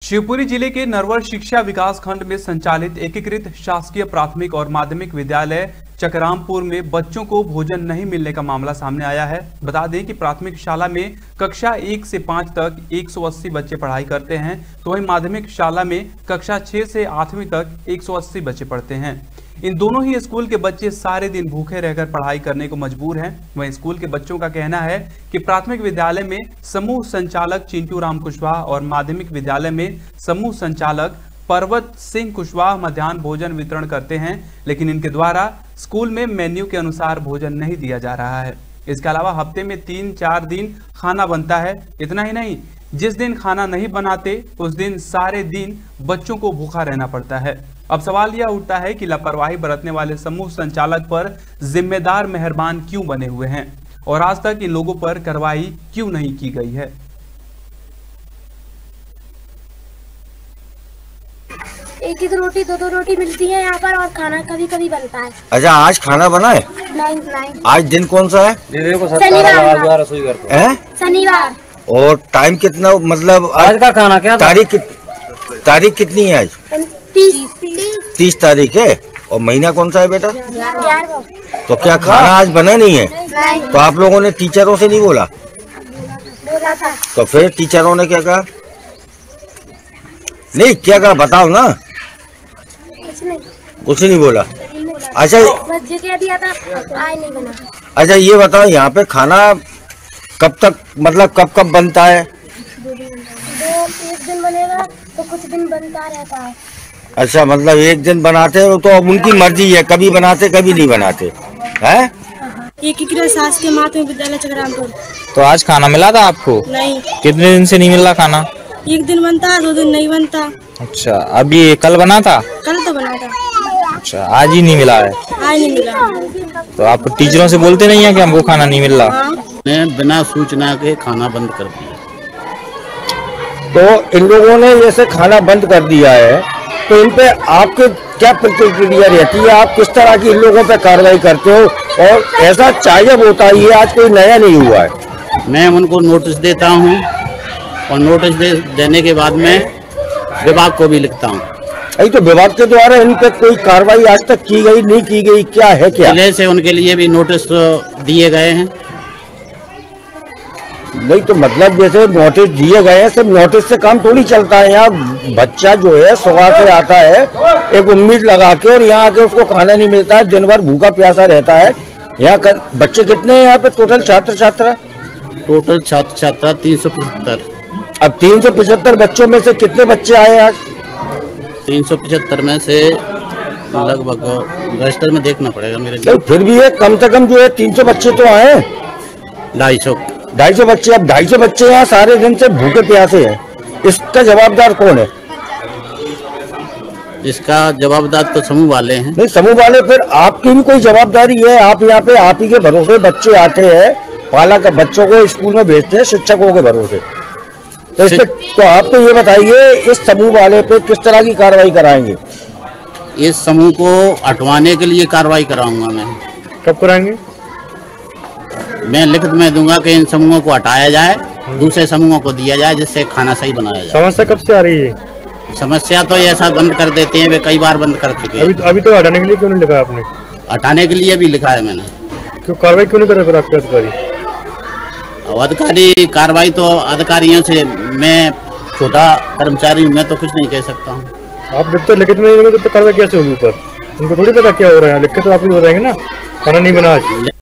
शिवपुरी जिले के नरवर शिक्षा विकास खंड में संचालित एकीकृत शासकीय प्राथमिक और माध्यमिक विद्यालय चकरामपुर में बच्चों को भोजन नहीं मिलने का मामला सामने आया है। बता दें कि प्राथमिक शाला में कक्षा 1 से 5 तक 180 बच्चे पढ़ाई करते हैं, तो वहीं माध्यमिक शाला में कक्षा 6 से 8वीं तक 180 बच्चे पढ़ते हैं। इन दोनों ही स्कूल के बच्चे सारे दिन भूखे रहकर पढ़ाई करने को मजबूर हैं। वहीं स्कूल के बच्चों का कहना है कि प्राथमिक विद्यालय में समूह संचालक चिंटू राम कुशवाहा और माध्यमिक विद्यालय में समूह संचालक पर्वत सिंह कुशवाहा मध्याह्न भोजन वितरण करते हैं, लेकिन इनके द्वारा स्कूल में मेन्यू के अनुसार भोजन नहीं दिया जा रहा है। इसके अलावा हफ्ते में 3-4 दिन खाना बनता है। इतना ही नहीं, जिस दिन खाना नहीं बनाते उस दिन सारे दिन बच्चों को भूखा रहना पड़ता है। अब सवाल यह उठता है कि लापरवाही बरतने वाले समूह संचालक पर जिम्मेदार मेहरबान क्यों बने हुए हैं और आज तक इन लोगों पर कार्रवाई क्यों नहीं की गई है। एक रोटी दो रोटी मिलती है यहाँ पर और खाना कभी कभी बनता है। अच्छा, आज खाना बना है? नहीं। आज दिन कौन सा है? शनिवार। शनिवार। और टाइम कितना, मतलब आज का खाना क्या? तारीख कितनी है आज? 30 तारीख है। और महीना कौन सा है बेटा? 11। तो क्या खाना आज बना नहीं है? नहीं। तो आप लोगों ने टीचरों से नहीं बोला? बोला था। तो फिर टीचरों ने क्या कहा? नहीं, क्या कहा बताओ ना। कुछ नहीं बोला। अच्छा, नहीं बना। अच्छा ये बताओ, यहाँ पे खाना कब तक, मतलब कब बनता है? एक दिन बनेगा तो कुछ दिन बनता रहता है। अच्छा, मतलब एक दिन बनाते हो तो अब उनकी मर्जी है, कभी बनाते कभी नहीं बनाते हैं। एकीकृत शासकीय माध्यमिक विद्यालय चकरामपुर। तो आज खाना मिला था आपको? नहीं। कितने दिन से नहीं मिल रहा खाना? एक दिन बनता है, 2 दिन नहीं बनता। अच्छा, अभी कल बना था? कल तो बना था। अच्छा, आज ही नहीं मिला है? आज नहीं मिला। तो आप टीचरों से बोलते नहीं है कि हमको खाना नहीं मिल रहा? ने बिना सूचना के खाना बंद कर दिया। तो इन लोगों ने जैसे खाना बंद कर दिया है, तो इन पे आपके क्या प्रतिक्रिया रहती है? आप किस तरह की इन लोगों पे कार्रवाई करते हो? और ऐसा चाहिए होता है, ये आज कोई नया नहीं हुआ है। मैं उनको नोटिस देता हूँ और नोटिस देने के बाद में विभाग को भी लिखता हूँ। अभी तो विभाग के द्वारा इन पे कोई कार्रवाई आज तक की गई नहीं की गई, क्या है क्या? जिले से उनके लिए भी नोटिस दिए गए हैं। नहीं तो मतलब जैसे नोटिस दिए गए हैं, सिर्फ नोटिस से काम थोड़ी चलता है। यहाँ बच्चा जो है सुबह से आता है एक उम्मीद लगा के, और यहाँ आके उसको खाना नहीं मिलता है, दिन भर भूखा प्यासा रहता है। यहाँ बच्चे कितने हैं यहाँ पे टोटल छात्र छात्रा? टोटल छात्र छात्रा 375। अब 375 बच्चों में से कितने बच्चे आए आज? 375 में से लगभग रजिस्टर में देखना पड़ेगा मेरे लिए। फिर भी है, कम से कम जो है 300 बच्चे तो आए। 250 बच्चे। अब 250 बच्चे यहाँ सारे दिन से भूखे प्यासे हैं, इसका जवाबदार कौन है? इसका जवाबदार तो समूह वाले हैं। नहीं, समूह वाले, फिर आपकी भी कोई जवाबदारी है। आप यहाँ पे आप ही के भरोसे बच्चे आते हैं, पालक बच्चों को स्कूल में भेजते हैं शिक्षकों के भरोसे। तो इस पे तो आप तो ये बताइए, इस समूह वाले पे किस तरह की कार्रवाई कराएंगे? इस समूह को हटवाने के लिए कार्रवाई कराऊंगा मैं। कब कराएंगे? मैं लिखित में दूंगा कि इन समूहों को हटाया जाए, दूसरे समूहों को दिया जाए, जिससे खाना सही बनाया जाए। समस्या कब से आ रही है? समस्या तो ऐसा बंद कर देते हैं, वे कई बार बंद कर चुके हैं। अभी तो हटाने के लिए क्यों नहीं लिखा आपने? हटाने के लिए भी लिखा है मैंने। क्यों कार्रवाई क्यों नहीं कर रहे फिर आपके अधिकारी? अधिकारी कार्रवाई तो अधिकारियों से, मैं छोटा कर्मचारी हूँ, मैं तो कुछ नहीं कह सकता हूँ। आप जब तक लिखित में नहीं तो कार्रवाई कैसे होगी ऊपर? उनको थोड़ी पता क्या हो रहा है, लिखित तो आप ही हो रहेंगे ना, खाना नहीं बना।